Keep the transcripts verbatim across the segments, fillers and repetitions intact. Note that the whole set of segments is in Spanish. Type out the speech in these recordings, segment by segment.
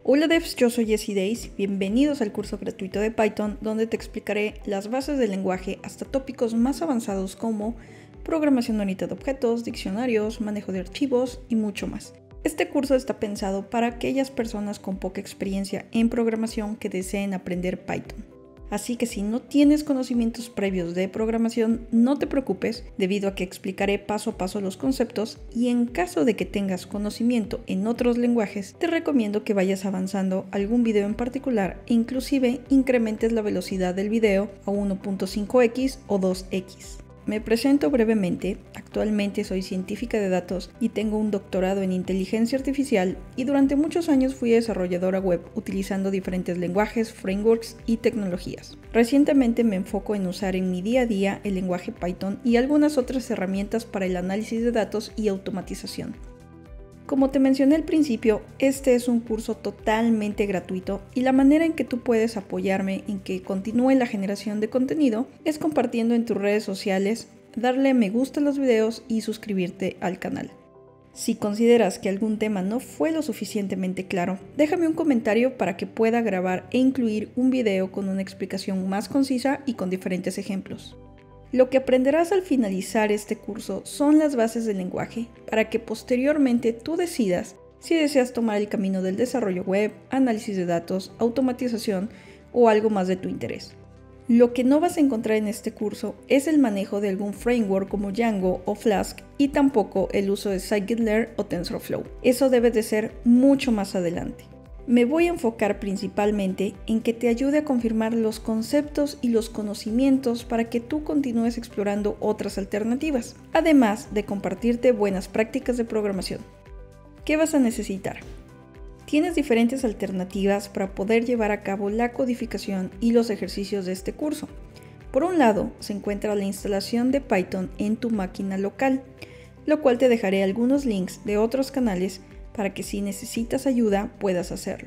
Hola devs, yo soy Jessie Days, bienvenidos al curso gratuito de Python donde te explicaré las bases del lenguaje hasta tópicos más avanzados como programación orientada a objetos, diccionarios, manejo de archivos y mucho más. Este curso está pensado para aquellas personas con poca experiencia en programación que deseen aprender Python. Así que si no tienes conocimientos previos de programación, no te preocupes, debido a que explicaré paso a paso los conceptos y en caso de que tengas conocimiento en otros lenguajes, te recomiendo que vayas avanzando algún video en particular e inclusive incrementes la velocidad del video a uno punto cinco equis o dos equis. Me presento brevemente. Actualmente soy científica de datos y tengo un doctorado en inteligencia artificial y durante muchos años fui desarrolladora web utilizando diferentes lenguajes, frameworks y tecnologías. Recientemente me enfoco en usar en mi día a día el lenguaje Python y algunas otras herramientas para el análisis de datos y automatización. Como te mencioné al principio, este es un curso totalmente gratuito y la manera en que tú puedes apoyarme en que continúe la generación de contenido es compartiendo en tus redes sociales, darle me gusta a los videos y suscribirte al canal. Si consideras que algún tema no fue lo suficientemente claro, déjame un comentario para que pueda grabar e incluir un video con una explicación más concisa y con diferentes ejemplos. Lo que aprenderás al finalizar este curso son las bases del lenguaje para que posteriormente tú decidas si deseas tomar el camino del desarrollo web, análisis de datos, automatización o algo más de tu interés. Lo que no vas a encontrar en este curso es el manejo de algún framework como Django o Flask y tampoco el uso de scikit-learn o TensorFlow. Eso debe de ser mucho más adelante. Me voy a enfocar principalmente en que te ayude a confirmar los conceptos y los conocimientos para que tú continúes explorando otras alternativas, además de compartirte buenas prácticas de programación. ¿Qué vas a necesitar? Tienes diferentes alternativas para poder llevar a cabo la codificación y los ejercicios de este curso. Por un lado, se encuentra la instalación de Python en tu máquina local, lo cual te dejaré algunos links de otros canales para que si necesitas ayuda puedas hacerlo.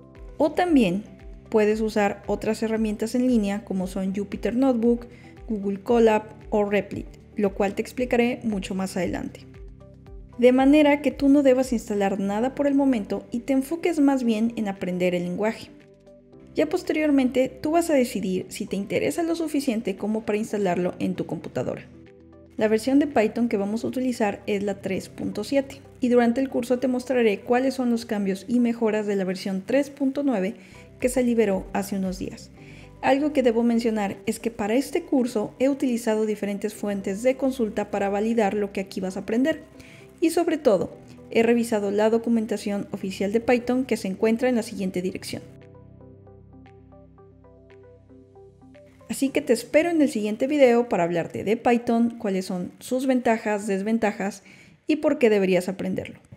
O también puedes usar otras herramientas en línea como son Jupyter Notebook, Google Colab o Replit, lo cual te explicaré mucho más adelante. De manera que tú no debas instalar nada por el momento y te enfoques más bien en aprender el lenguaje. Ya posteriormente tú vas a decidir si te interesa lo suficiente como para instalarlo en tu computadora. La versión de Python que vamos a utilizar es la tres punto siete y durante el curso te mostraré cuáles son los cambios y mejoras de la versión tres punto nueve que se liberó hace unos días. Algo que debo mencionar es que para este curso he utilizado diferentes fuentes de consulta para validar lo que aquí vas a aprender y sobre todo he revisado la documentación oficial de Python que se encuentra en la siguiente dirección. Así que te espero en el siguiente video para hablarte de Python, cuáles son sus ventajas, desventajas y por qué deberías aprenderlo.